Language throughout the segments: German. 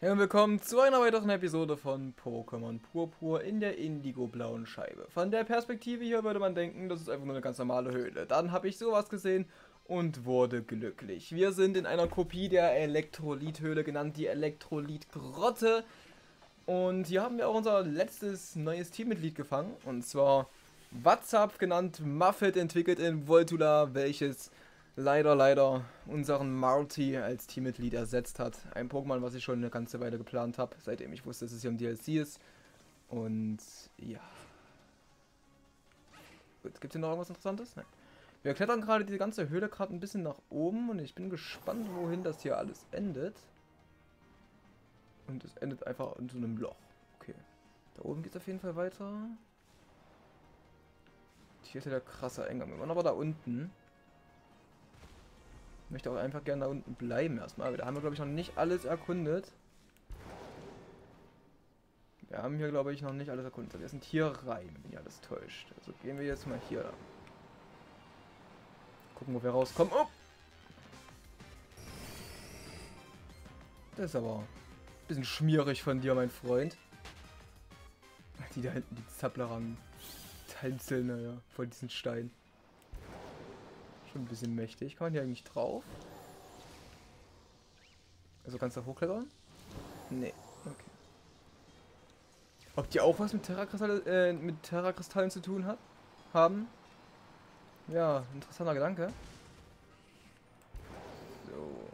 Hey und willkommen zu einer weiteren Episode von Pokémon Purpur in der Indigo-blauen Scheibe. Von der Perspektive hier würde man denken, das ist einfach nur eine ganz normale Höhle. Dann habe ich sowas gesehen und wurde glücklich. Wir sind in einer Kopie der Elektrolyt-Höhle, genannt die Elektrolyt-Grotte. Und hier haben wir auch unser letztes neues Teammitglied gefangen. Und zwar Watzapf, genannt Muffet, entwickelt in Voltula, welches leider unseren Marty als Teammitglied ersetzt hat. Ein Pokémon, was ich schon eine ganze Weile geplant habe, seitdem ich wusste, dass es hier im DLC ist. Und ja. Gut, gibt es hier noch irgendwas Interessantes? Nein. Wir klettern gerade die ganze Höhle gerade ein bisschen nach oben und ich bin gespannt, wohin das hier alles endet. Und es endet einfach in so einem Loch. Okay. Da oben geht es auf jeden Fall weiter. Hier ist ja der krasse Eingang. Wir waren aber da unten. Ich möchte auch einfach gerne da unten bleiben erstmal. Da haben wir, glaube ich, noch nicht alles erkundet. Wir haben hier, glaube ich, noch nicht alles erkundet. Wir sind hier rein, wenn mich alles täuscht. Also gehen wir jetzt mal hier lang. Gucken, wo wir rauskommen. Oh! Das ist aber ein bisschen schmierig von dir, mein Freund. Die da hinten, die Zapplerang tänzeln, naja, vor diesen Steinen. Schon ein bisschen mächtig. Kann man hier eigentlich drauf? Also kannst du da hochklettern? Nee. Okay. Ob die auch was mit Terrakristallen zu tun haben? Ja, interessanter Gedanke. So.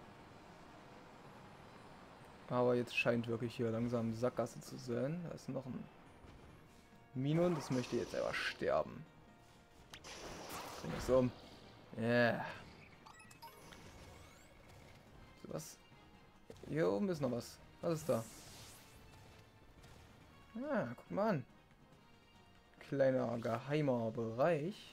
Aber jetzt scheint wirklich hier langsam Sackgasse zu sein. Da ist noch ein Minun, das möchte jetzt einfach sterben. Bring es um. Yeah. So, was? Hier oben ist noch was. Was ist da? Ah, guck mal an. Kleiner geheimer Bereich.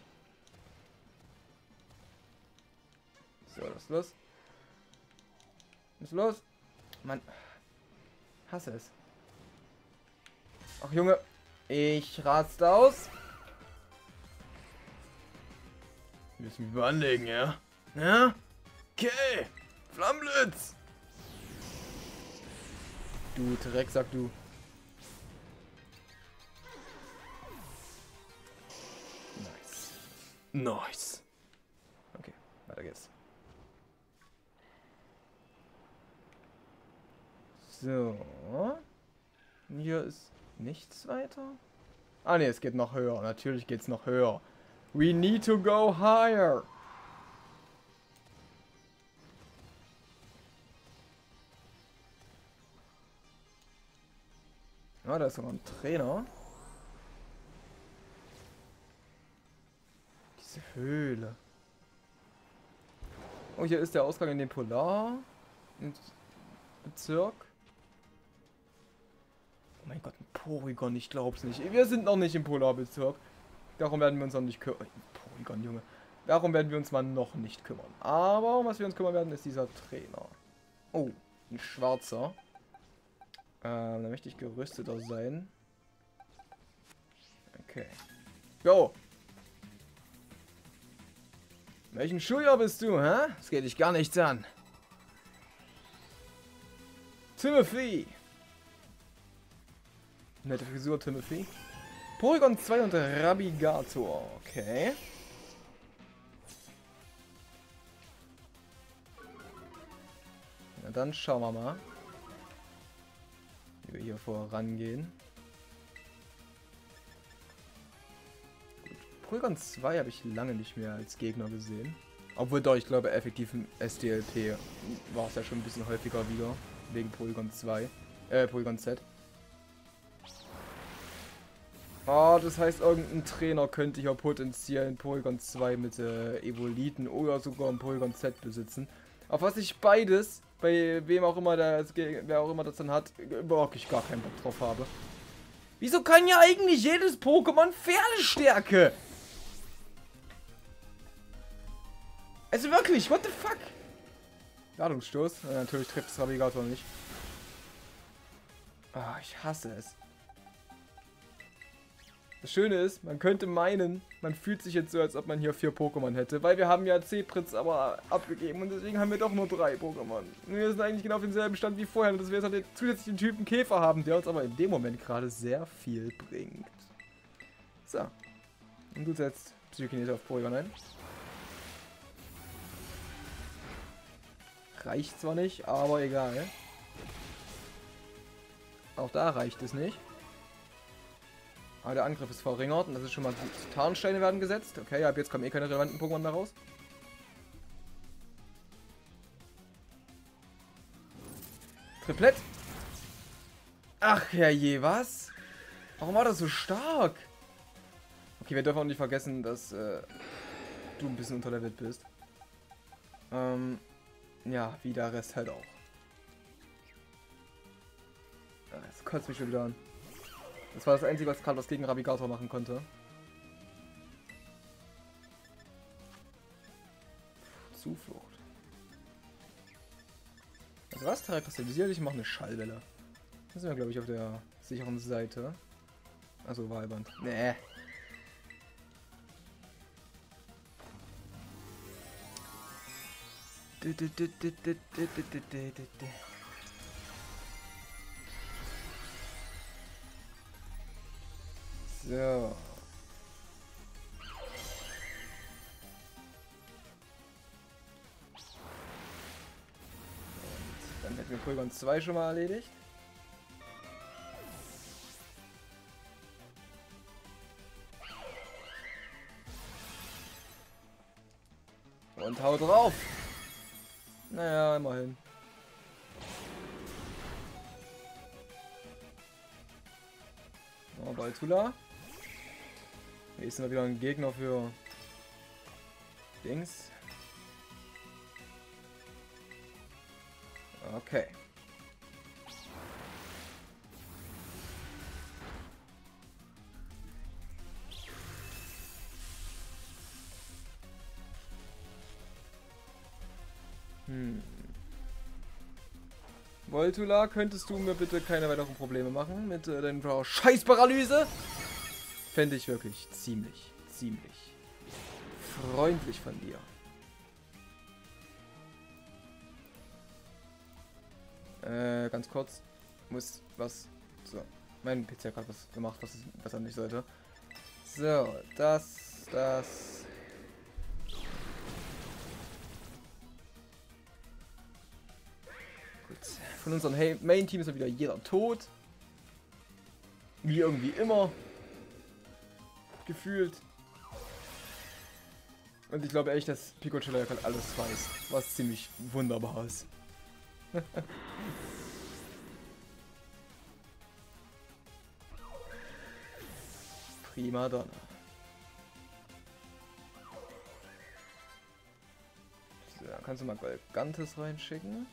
So, was ist los? Was ist los? Mann. Hasse es. Ach Junge. Ich raste aus. Müssen wir anlegen, ja? Ja? Okay. Flammenblitz. Du Dreck, sag du. Nice. Nice. Okay, weiter geht's. So. Hier ist nichts weiter. Ah ne, es geht noch höher. Natürlich geht's noch höher. We need to go higher. Ah, da ist noch ein Trainer. Diese Höhle. Oh, hier ist der Ausgang in den Polarbezirk. Oh mein Gott, ein Porygon, ich glaub's nicht. Wir sind noch nicht im Polarbezirk. Darum werden wir uns noch nicht kümmern. Porygon, Junge. Darum werden wir uns mal noch nicht kümmern. Aber um was wir uns kümmern werden, ist dieser Trainer. Oh, ein schwarzer. Da möchte ich gerüsteter sein. Okay. Go! Welchen Schuljahr bist du, hä? Das geht dich gar nichts an. Timothy! Nette Frisur, Timothy. Porygon 2 und Rabigator. Okay. Na dann schauen wir mal, wie wir hier vorangehen. Gut. Porygon 2 habe ich lange nicht mehr als Gegner gesehen. Obwohl doch, ich glaube, effektiv im SDLP war es ja schon ein bisschen häufiger wieder. Wegen Porygon 2. Porygon Z. Ah, das heißt, irgendein Trainer könnte hier potenziell ein Porygon 2 mit Evoliten oder sogar ein Porygon Z besitzen. Auf was ich beides, bei wem auch immer wer auch immer das dann hat, wirklich gar keinen Bock drauf habe. Wieso kann ja eigentlich jedes Pokémon Pferdestärke? Also wirklich, what the fuck? Ladungsstoß. Natürlich trifft das Rabigator nicht. Ah, ich hasse es. Das Schöne ist, man könnte meinen, man fühlt sich jetzt so, als ob man hier 4 Pokémon hätte, weil wir haben ja C-Pritz aber abgegeben und deswegen haben wir doch nur 3 Pokémon. Und wir sind eigentlich genau auf demselben Stand wie vorher, und dass wir jetzt halt zusätzlich den Typen Käfer haben, der uns aber in dem Moment gerade sehr viel bringt. So. Und du setzt Psychokinese auf Porygon ein. Reicht zwar nicht, aber egal. Auch da reicht es nicht. Aber der Angriff ist verringert und das ist schon mal gut. Tarnsteine werden gesetzt. Okay, ab jetzt kommen eh keine relevanten Pokémon mehr raus. Triplett. Ach ja je, was? Warum war das so stark? Okay, wir dürfen auch nicht vergessen, dass du ein bisschen unterlevelt bist. Ja, wie der Rest halt auch. Das kotzt mich schon wieder an. Das war das Einzige, was Carlos gegen Rabigator machen konnte. Zuflucht. Also was? Terrakristallisiert, ich mache eine Schallwelle. Da sind wir, glaube ich, auf der sicheren Seite. Also Wahlband. Nee. So. Und dann hätten wir Porygon 2 schon mal erledigt. Und hau drauf! Naja, immerhin. Oh, Baltula. Hier ist noch wieder ein Gegner für Dings. Okay. Voltula, könntest du mir bitte keine weiteren Probleme machen mit deiner Scheißparalyse? Fände ich wirklich ziemlich freundlich von dir. Ganz kurz. Muss was... So. Mein PC hat gerade was gemacht, was er nicht sollte. So, das... Gut. Von unserem Main-Team ist ja wieder jeder tot. Wie irgendwie immer. Gefühlt. Und ich glaube echt, dass Pikachu halt alles weiß. Was ziemlich wunderbar ist. Prima Donna. So, kannst du mal Galgantes reinschicken?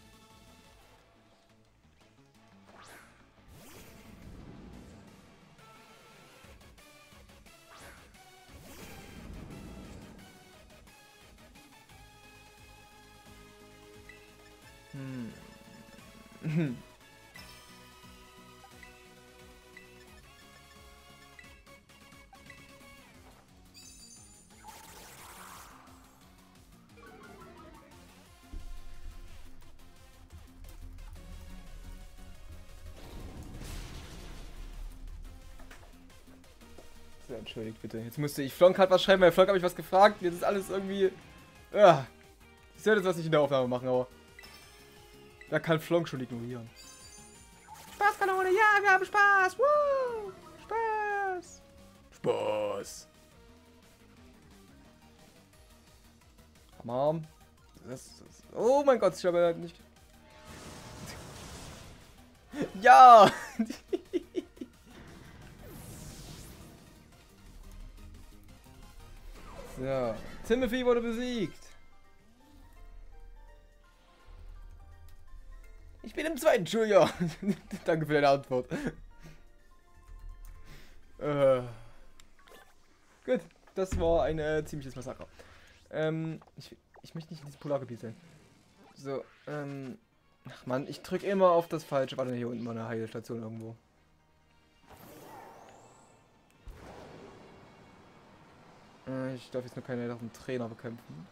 So, entschuldigt bitte. Jetzt musste ich Flonk hat was schreiben, weil Flonk habe ich was gefragt. Jetzt ist alles irgendwie... Ja. Ich soll jetzt was nicht in der Aufnahme machen, aber... Da kann Flonk schon ignorieren. Spaßkanone, ja, wir haben Spaß! Woo! Spaß! Spaß! Come on. Oh mein Gott, ich habe halt nicht... Ja! So, Timothy wurde besiegt. Ich bin im zweiten Schuljahr. Danke für deine Antwort. Gut, das war ein ziemliches Massaker. Ich möchte nicht in diesem Polargebiet sein. So, ach man, ich drücke immer auf das Falsche. Warte, hier unten war eine Heilstation irgendwo. Ich darf jetzt nur keinen älteren Trainer bekämpfen.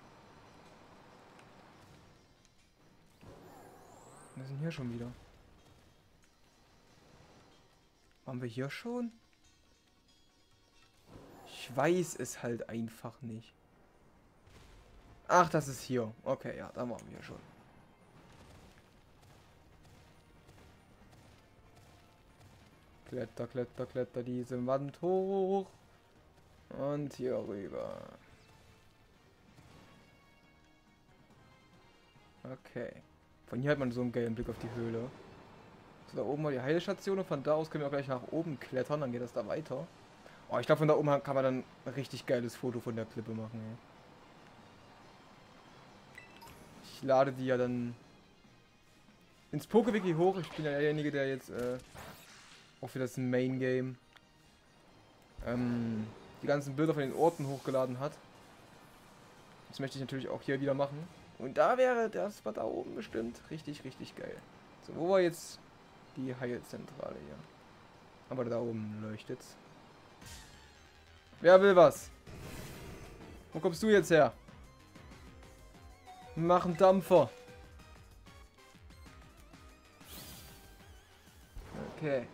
Was ist denn hier schon wieder? Waren wir hier schon? Ich weiß es halt einfach nicht. Ach, das ist hier. Okay, ja, da waren wir schon. Kletter, kletter, kletter diese Wand hoch. Und hier rüber. Okay. Von hier hat man so einen geilen Blick auf die Höhle. So, da oben war die Heilstation und von da aus können wir auch gleich nach oben klettern, dann geht das da weiter. Oh, ich glaube von da oben kann man dann ein richtig geiles Foto von der Klippe machen, ey. Ich lade die ja dann ins PokeWiki hoch. Ich bin ja derjenige, der jetzt auch für das Main Game die ganzen Bilder von den Orten hochgeladen hat. Das möchte ich natürlich auch hier wieder machen. Und da wäre das Spot da oben bestimmt richtig, richtig geil. So, wo war jetzt die Heilzentrale hier? Aber da oben leuchtet's. Wer will was? Wo kommst du jetzt her? Mach einen Dampfer. Okay.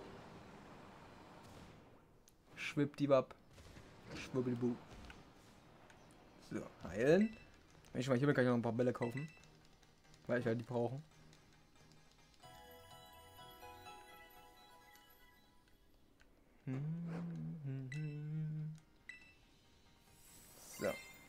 Schwippdiwab. Schwubbelbu. So, heilen. Wenn ich mal hier bin, kann ich noch ein paar Bälle kaufen. Weil ich werde die brauchen. So.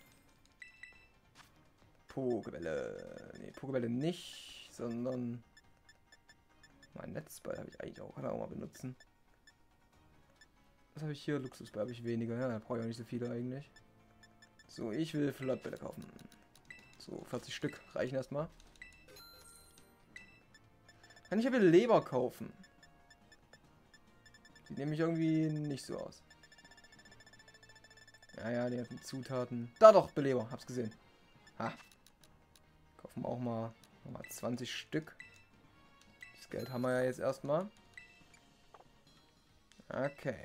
Pokebälle. Ne, Pokebälle nicht, sondern mein Netzball habe ich eigentlich auch. Kann ich auch mal benutzen. Was habe ich hier? Luxusball habe ich weniger. Ja, da brauche ich auch nicht so viele eigentlich. So, ich will Flottbälle kaufen. So, 40 Stück reichen erstmal. Kann ich aber Leber kaufen? Sieht nämlich irgendwie nicht so aus. Ja, die ganzen Zutaten. Da doch, Beleber, hab's gesehen. Ha. Kaufen wir auch mal 20 Stück. Das Geld haben wir ja jetzt erstmal. Okay.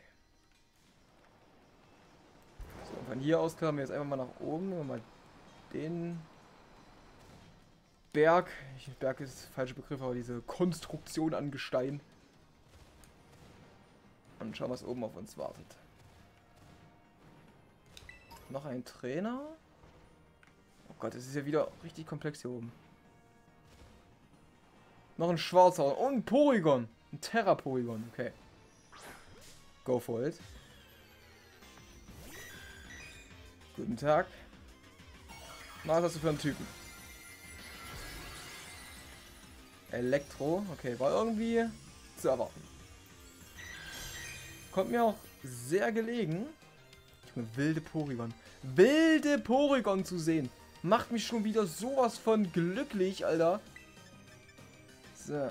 So, und von hier aus können wir jetzt einfach mal nach oben. Nehmen wir mal den Berg. Berg ist falscher Begriff, aber diese Konstruktion an Gestein. Und schauen, was oben auf uns wartet. Noch ein Trainer. Oh Gott, es ist ja wieder richtig komplex hier oben. Noch ein Schwarzer und ein Porygon. Ein Terra-Porygon, okay. Go for it. Guten Tag. Was hast du für einen Typen? Elektro, okay, war irgendwie zu erwarten. Kommt mir auch sehr gelegen. Wilde Porygon. Wilde Porygon zu sehen. Macht mich schon wieder sowas von glücklich, Alter. So.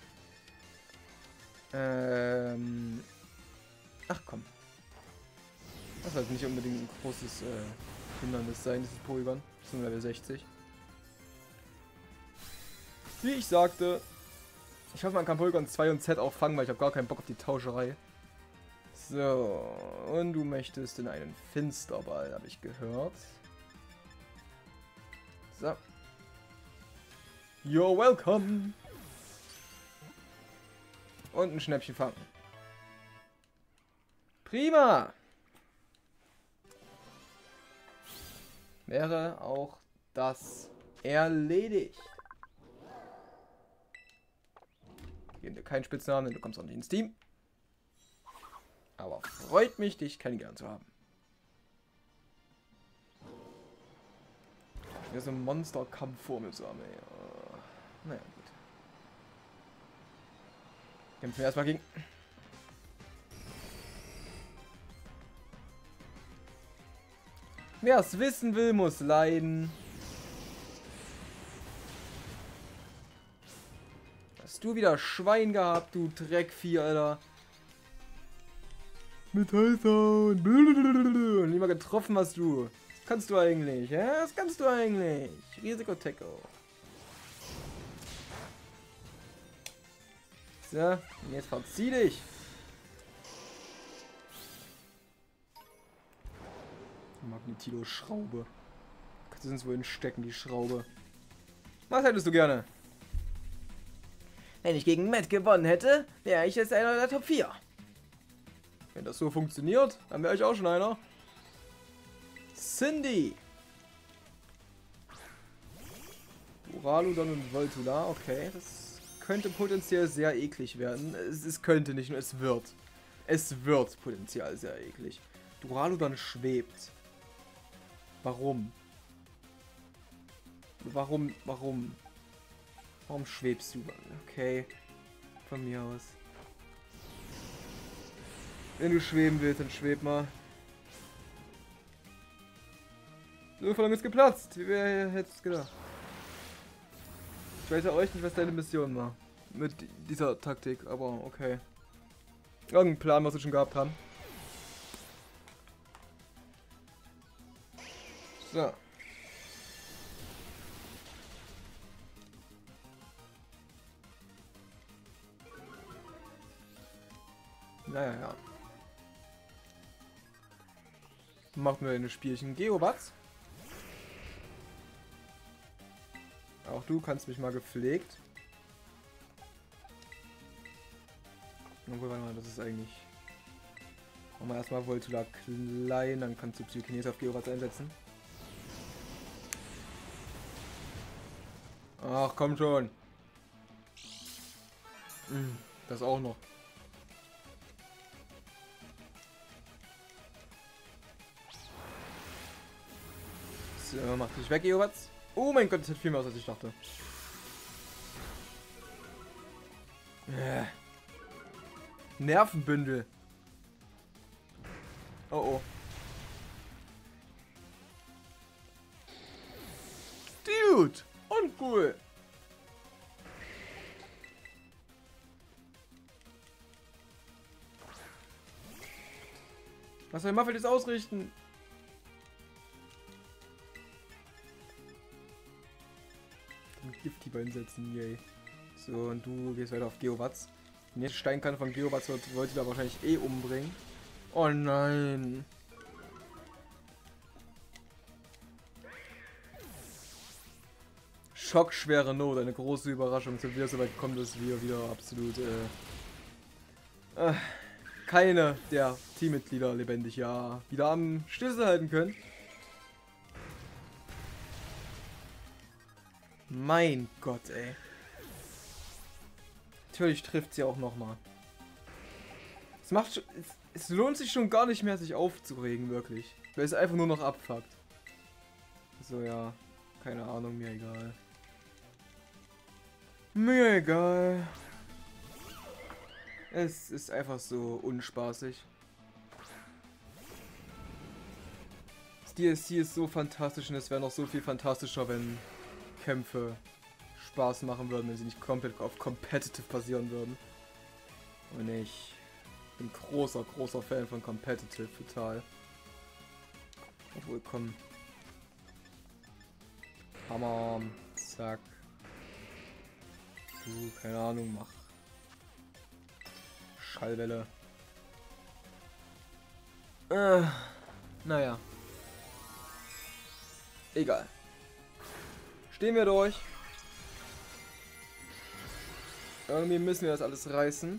Ach komm. Das sollte nicht unbedingt ein großes Hindernis sein, dieses Porygon. Das ist nur Level 60. Wie ich sagte, ich hoffe, man kann Porygon 2 und Z auch fangen, weil ich habe gar keinen Bock auf die Tauscherei. So, und du möchtest in einen Finsterball, habe ich gehört. So. You're welcome. Und ein Schnäppchen fangen. Prima. Wäre auch das erledigt. Geben dir keinen Spitznamen, denn du kommst auch nicht ins Team. Aber freut mich, dich kennengelernt zu haben. Wieder so ein Monsterkampf vor mir zu haben, ey. Naja, gut. Kämpfen wir erstmal gegen. Wer es wissen will, muss leiden. Hast du wieder Schwein gehabt, du Dreckvieh, Alter. Metallsound. Nie mal getroffen hast du. Das kannst du eigentlich, ja? Das kannst du eigentlich. Risiko-Tackle. So, und jetzt verzieh dich. Magnetilo-Schraube. Kannst du sonst wohin stecken, die Schraube? Was hättest du gerne? Wenn ich gegen Matt gewonnen hätte, wäre ich jetzt einer der Top 4. Wenn das so funktioniert, dann wäre ich auch schon einer. Cindy. Duraludon und Voltula, okay. Das könnte potenziell sehr eklig werden. Es könnte nicht nur, es wird. Es wird potenziell sehr eklig. Duraludon schwebt. Warum? Warum schwebst du? Okay. Von mir aus. Wenn du schweben willst, dann schweb mal. Die Luftballon ist geplatzt. Wer hätte es gedacht? Ich weiß ja euch nicht, was deine Mission war. Mit dieser Taktik, aber okay. Irgendein Plan, was wir schon gehabt haben. So. Naja, ja. Machen wir ein Spielchen. Geobatz. Auch du kannst mich mal gepflegt. Obwohl, warte mal, das ist eigentlich... Machen wir erstmal Voltula klein, dann kannst du Psychokinese auf Geobatz einsetzen. Ach, komm schon. Das auch noch. So, mach dich weg, Geobatz. Oh mein Gott, das hat viel mehr aus, als ich dachte. Nervenbündel. Oh oh. Dude! Uncool! Was soll Muffet jetzt ausrichten? Giftkeeper einsetzen, yay. So, und du gehst weiter auf Geobatz. Die nächste Steinkanne von Geobatz wollte da wahrscheinlich eh umbringen. Oh nein. Schockschwere Not, eine große Überraschung. Sind wir so weit gekommen, dass wir wieder absolut keine der Teammitglieder lebendig wieder am Schlüssel halten können. Mein Gott, ey. Natürlich trifft sie auch nochmal. Es lohnt sich schon gar nicht mehr, sich aufzuregen, wirklich. Weil es einfach nur noch abfuckt. So, ja. Keine Ahnung, mir egal. Mir egal. Es ist einfach so unspaßig. Das DLC ist so fantastisch und es wäre noch so viel fantastischer, wenn Kämpfe Spaß machen würden, wenn sie nicht komplett auf Competitive basieren würden. Und ich bin großer Fan von Competitive, total. Obwohl, komm. Hammer, zack. Du, keine Ahnung, mach. Schallwelle. Naja. Egal. Stehen wir durch. Irgendwie müssen wir das alles reißen.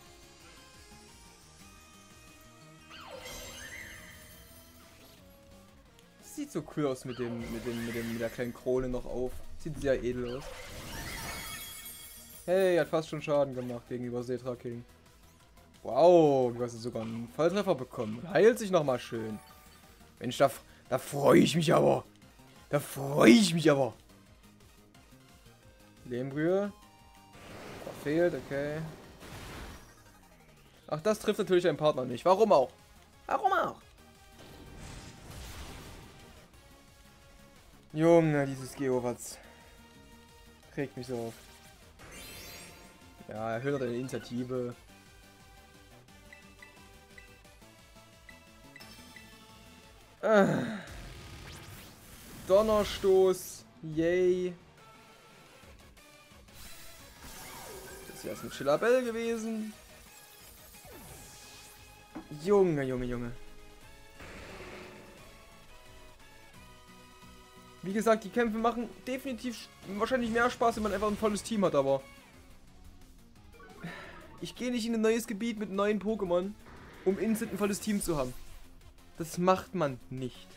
Sieht so cool aus mit der kleinen Krone noch auf. Sieht sehr edel aus. Hey, hat fast schon Schaden gemacht gegenüber Setra King. Wow, du hast sogar einen Volltreffer bekommen. Heilt sich nochmal schön. Mensch, da freue ich mich aber. Da freue ich mich aber. Lehmbrühe. Verfehlt, okay. Ach, das trifft natürlich einen Partner nicht. Warum auch? Warum auch? Junge, dieses Geobatz. Regt mich so auf. Ja, erhöht deine Initiative. Donnerstoß. Yay. Das ist erst ein Chillabell gewesen. Junge. Wie gesagt, die Kämpfe machen definitiv wahrscheinlich mehr Spaß, wenn man einfach ein volles Team hat, aber ich gehe nicht in ein neues Gebiet mit neuen Pokémon, um instant ein volles Team zu haben. Das macht man nicht.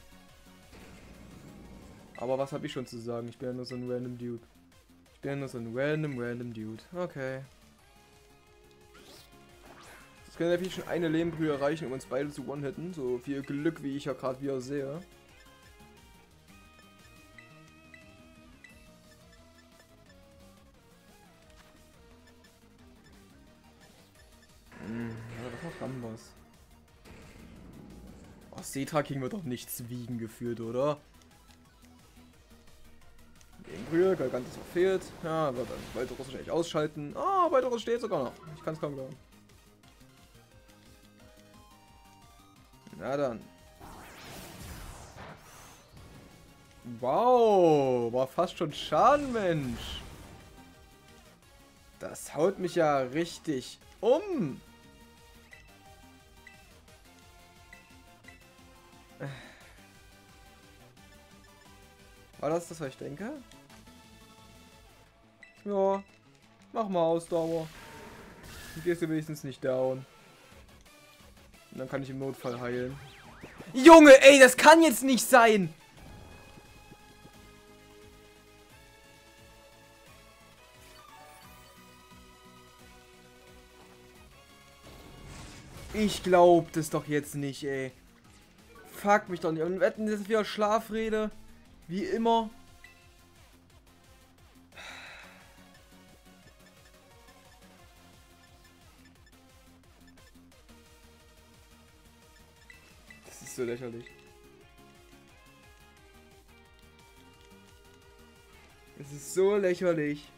Aber was habe ich schon zu sagen? Ich bin ja nur so ein random Dude. Ich bin ja nur so ein random Dude. Okay. Das können natürlich schon eine Lehmbrühe erreichen, um uns beide zu one-hitten. So viel Glück, wie ich ja gerade wieder sehe. Ja, das macht dann was. Oh, Setra kriegen wir doch nichts wiegen geführt, oder? Brühe, Galgantes verfehlt. Ja, wird dann weiteres wahrscheinlich ausschalten. Ah, weiteres steht sogar noch. Ich kann es kaum glauben. Na dann. Wow, war fast schon Schaden, Mensch. Das haut mich ja richtig um. War das das, was ich denke? Ja, mach mal Ausdauer. Dann gehst du wenigstens nicht down. Und dann kann ich im Notfall heilen. Junge, ey, das kann jetzt nicht sein! Ich glaub das doch jetzt nicht, ey. Fuck mich doch nicht. Und wetten, das ist wieder Schlafrede. Wie immer. Das ist so lächerlich. Es ist so lächerlich.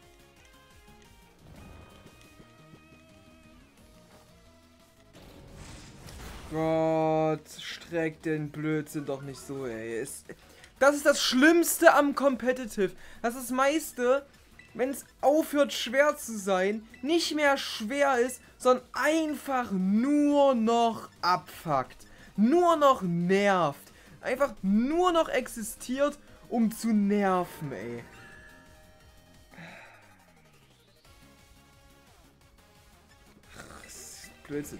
Gott, streck den Blödsinn doch nicht so, ey. Das ist das Schlimmste am Competitive. Das ist das meiste, wenn es aufhört schwer zu sein, nicht mehr schwer ist, sondern einfach nur noch abfuckt. Nur noch nervt. Einfach nur noch existiert, um zu nerven, ey. Das ist Blödsinn.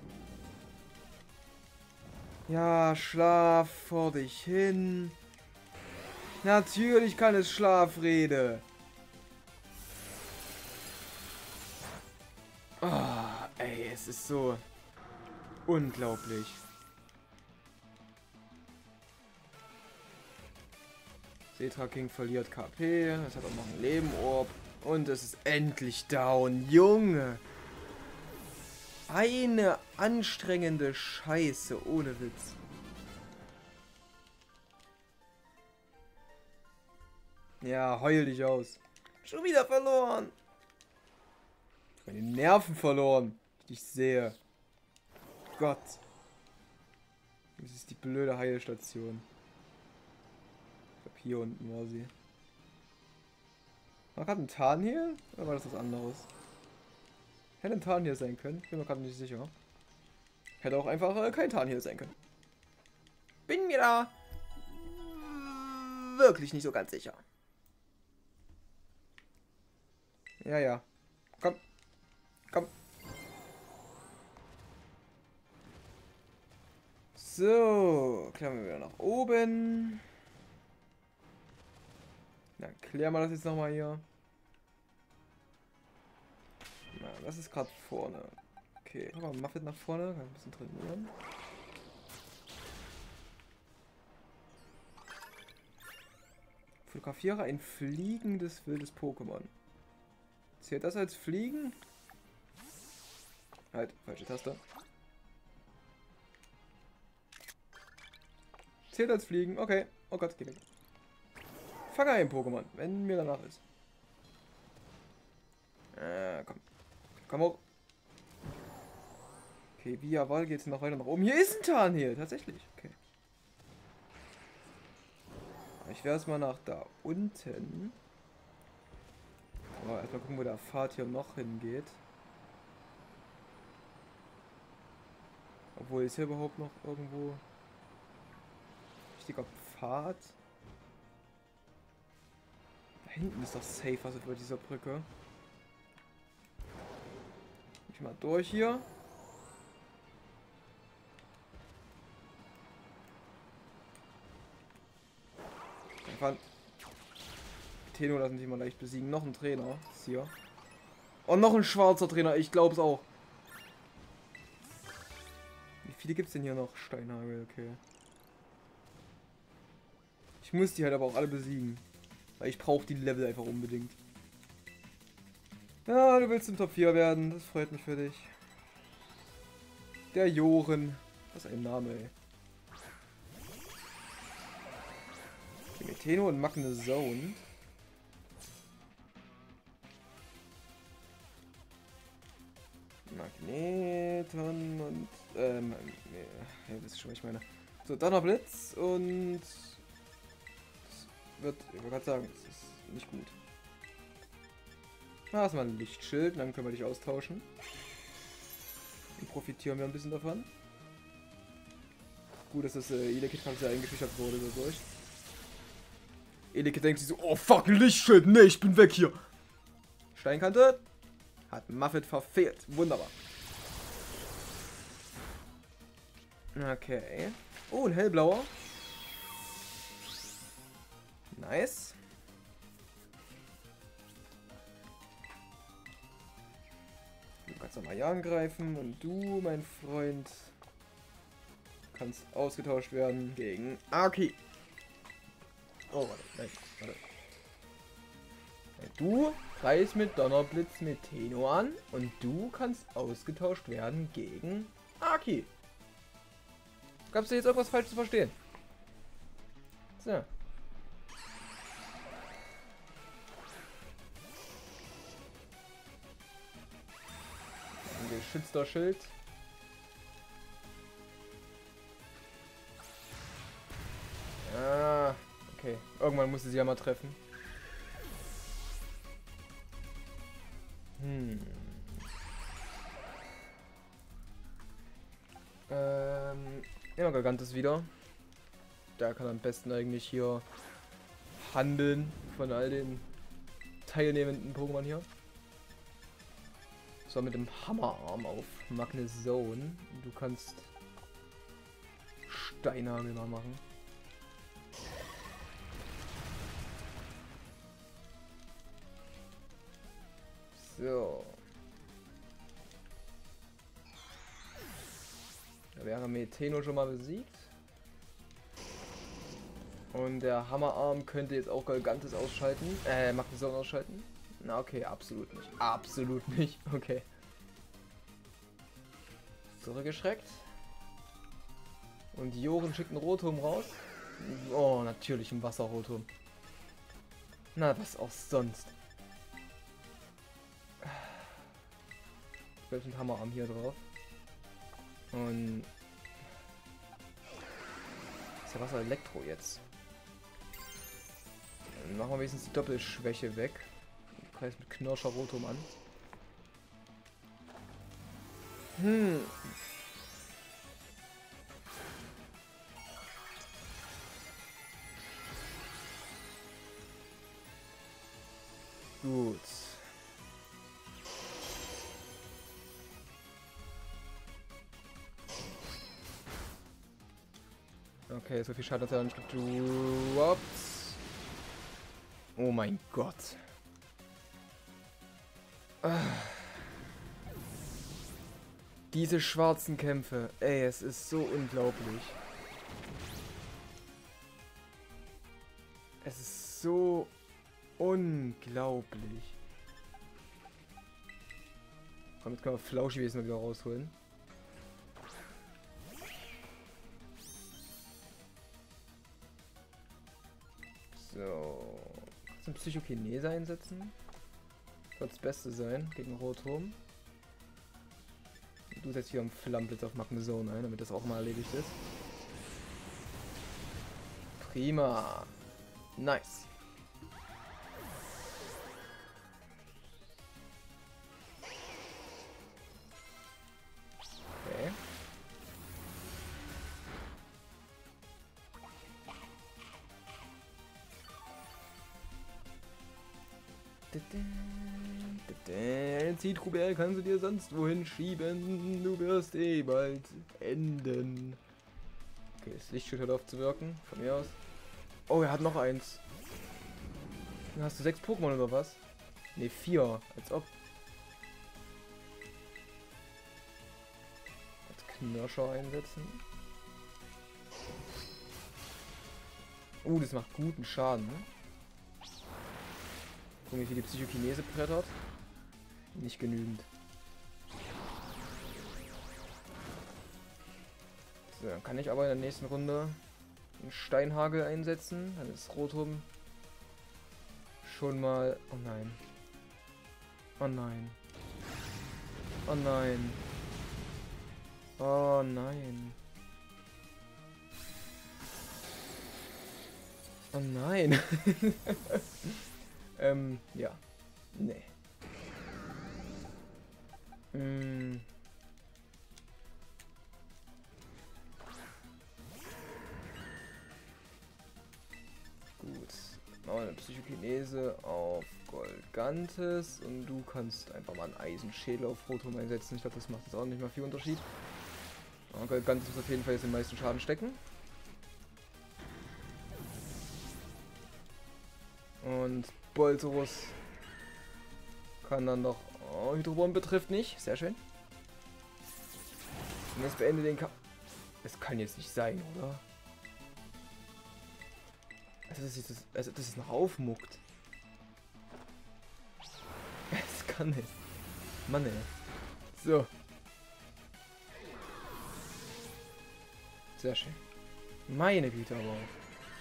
Ja, schlaf vor dich hin. Natürlich kann es Schlafrede. Oh, ey, es ist so unglaublich. Setra King verliert KP. Es hat auch noch ein Lebenorb. Und es ist endlich down. Junge. Eine anstrengende Scheiße, ohne Witz. Ja, heul dich aus. Schon wieder verloren. Meine Nerven verloren. Ich dich sehe. Gott. Das ist die blöde Heilstation. Ich glaube, hier unten war sie. War gerade ein Tarn hier? Oder war das was anderes? Hätte ein Tarn hier sein können. Bin mir gerade nicht sicher. Hätte auch einfach kein Tarn hier sein können. Bin mir da wirklich nicht so ganz sicher. Ja, ja. Komm. Komm. So. Klären wir wieder nach oben. Dann klären wir das jetzt nochmal hier. Na, das ist gerade vorne. Okay, machen wir Muffet nach vorne. Kann ein bisschen trainieren. Fotografiere ein fliegendes wildes Pokémon. Zählt das als Fliegen? Halt, falsche Taste. Zählt als Fliegen, okay. Oh Gott, geh weg. Fange ein Pokémon, wenn mir danach ist. Komm. Komm hoch. Okay, via Wahl geht es noch weiter nach oben. Hier ist ein Tarn hier, tatsächlich. Okay. Ich werde erstmal nach da unten. Aber erstmal gucken, wo der Pfad hier noch hingeht. Obwohl, ist hier überhaupt noch irgendwo richtiger Pfad? Da hinten ist doch safe was über dieser Brücke. Ich mal durch hier. Einfach Tenno lassen sich mal leicht besiegen. Noch ein Trainer ist hier. Und noch ein schwarzer Trainer, ich glaube es auch. Wie viele gibt es denn hier noch? Steinhagel, okay. Ich muss die halt aber auch alle besiegen. Weil ich brauche die Level einfach unbedingt. Ja, du willst im Top 4 werden. Das freut mich für dich. Der Joren. Was ist ein Name, ey. Okay, Meteno und Magnezone. Magneton und ja, das ist schon, was ich meine. So, Donnerblitz und das wird, ich wollte gerade sagen, das ist nicht gut. Na, erstmal ein Lichtschild, dann können wir dich austauschen. Dann profitieren wir ein bisschen davon. Gut, dass das Elekid ganz sehr eingeschüchtert wurde dadurch. Elekid denkt sich so, oh fuck, ein Lichtschild, ne, ich bin weg hier. Steinkante. Hat Muffet verfehlt. Wunderbar. Okay. Oh, ein hellblauer. Nice. Du kannst nochmal hier angreifen und du, mein Freund, kannst ausgetauscht werden gegen Aki. Oh, warte. Nein, warte. Du greifst mit Donnerblitz Meteno an und du kannst ausgetauscht werden gegen Aki. Gab es da jetzt irgendwas falsch zu verstehen? So. Ein geschützter Schild. Ah, okay. Irgendwann musste sie ja mal treffen. Ja, Gargantes wieder. Der kann am besten eigentlich hier handeln von all den teilnehmenden Pokémon hier. So, mit dem Hammerarm auf Magnezone. Du kannst Steinhagel mal machen. So. Da wäre Meteno schon mal besiegt. Und der Hammerarm könnte jetzt auch Gargantes ausschalten. Magnezone ausschalten. Na okay, absolut nicht. Absolut nicht. Okay. Zurückgeschreckt. Und Joren schickt einen Rotom raus. Oh, natürlich ein Wasserrotom. Na, was auch sonst. Ich einen Hammerarm hier drauf. Und ist ja Wasser Elektro jetzt. Dann machen wir wenigstens die Doppelschwäche weg. Ich greife mit Knirscher Rotom an. Gut. Okay, so viel Schaden hat er nicht gedroppt. Oh mein Gott. Diese schwarzen Kämpfe. Ey, es ist so unglaublich. Es ist so unglaublich. Komm, jetzt können wir Flauschwesen wieder rausholen. So. Kannst du einen Psychokinese einsetzen? Wird das Beste sein gegen Rotom. Du setzt hier einen Flammblitz auf Magnezone ein, damit das auch mal erledigt ist. Prima. Nice. Okay. Zitrubel kannst du dir sonst wohin schieben. Du wirst eh bald enden. Okay, das Lichtschild hört auf zu wirken. Von mir aus. Oh, er hat noch eins. Dann hast du 6 Pokémon oder was? Ne, 4. Als ob. Als Knirscher einsetzen. Das macht guten Schaden, ne? Gucken, wie viel die Psychokinese brettert. Nicht genügend. So, dann kann ich aber in der nächsten Runde einen Steinhagel einsetzen. Dann ist Rotom schon mal... Oh nein. Oh nein. Oh nein. Oh nein. Oh nein. Ja. Nee. Gut. Machen wir eine Psychokinese auf Golgantes und du kannst einfach mal einen Eisenschädel auf Rotom einsetzen. Ich glaube, das macht jetzt auch nicht mal viel Unterschied. Aber Golgantes muss auf jeden Fall jetzt den meisten Schaden stecken. Und Bolterus kann dann doch... Oh, Hydrobomb betrifft nicht. Sehr schön. Und jetzt beende den Kampf. Es kann jetzt nicht sein, oder? Also, dass es noch aufmuckt. Es kann nicht. Mann, ey. So. Sehr schön. Meine Güte aber auch.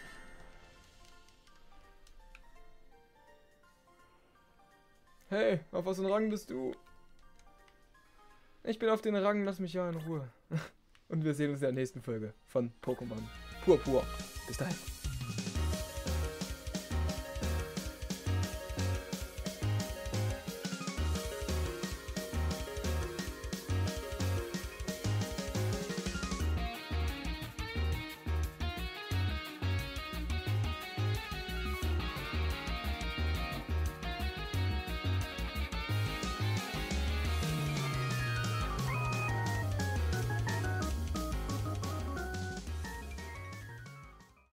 Hey, auf was für einen Rang bist du? Ich bin auf den Rang, lass mich ja in Ruhe. Und wir sehen uns in der nächsten Folge von Pokémon Purpur. Bis dahin.